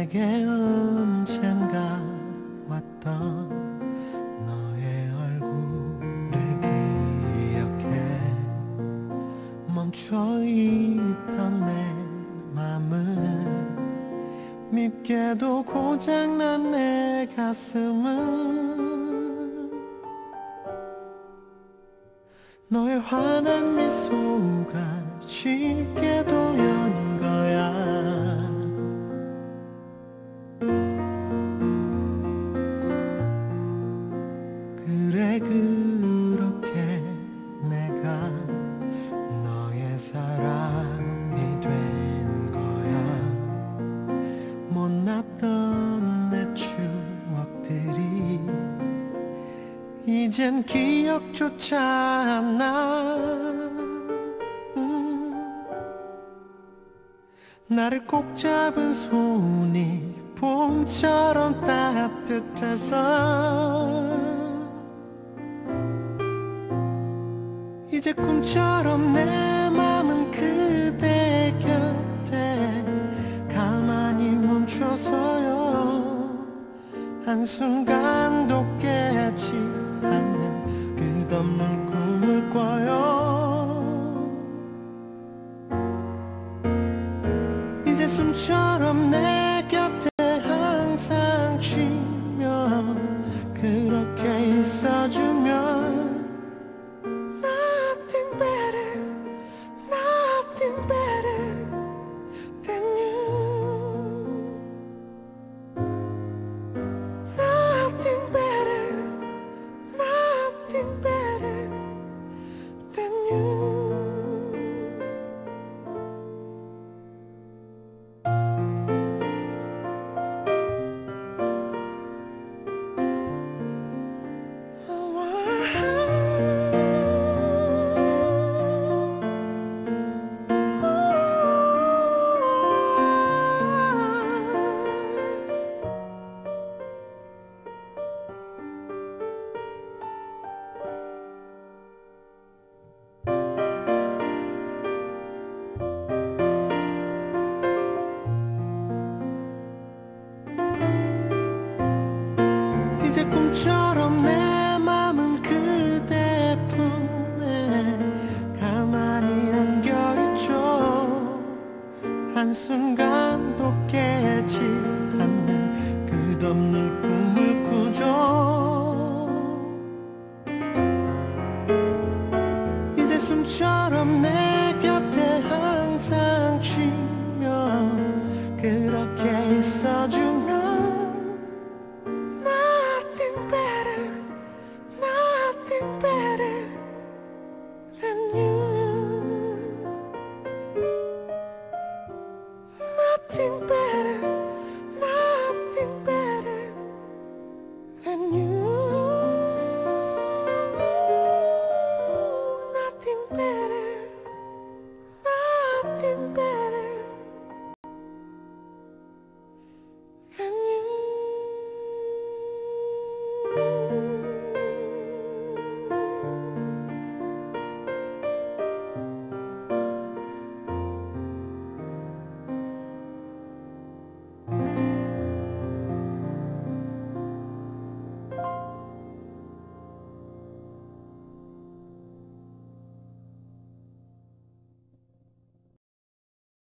내게 언젠가 왔던 너의 얼굴을 기억해. 멈춰있던 내 맘을 밉게도 고장난 내 가슴은 너의 환한 미소가 쉽게도 연 거야. 그래 그렇게 내가 너의 사람이 된 거야. 못났던 내 추억들이 이젠 기억조차 안 나. 나를 꼭 잡은 손이 봄처럼 따뜻해서 이제 꿈처럼 내 맘은 그대 곁에 가만히 멈춰서요. 한순간도 깨지 않는 끝없는 꿈을 꿔요. 이제 숨처럼 내 곁에 항상 쉬며 그렇게 있어주면 이제 꿈처럼 내 맘은 그대 품에 가만히 안겨있죠. 한순간도 깨지 않는 끝없는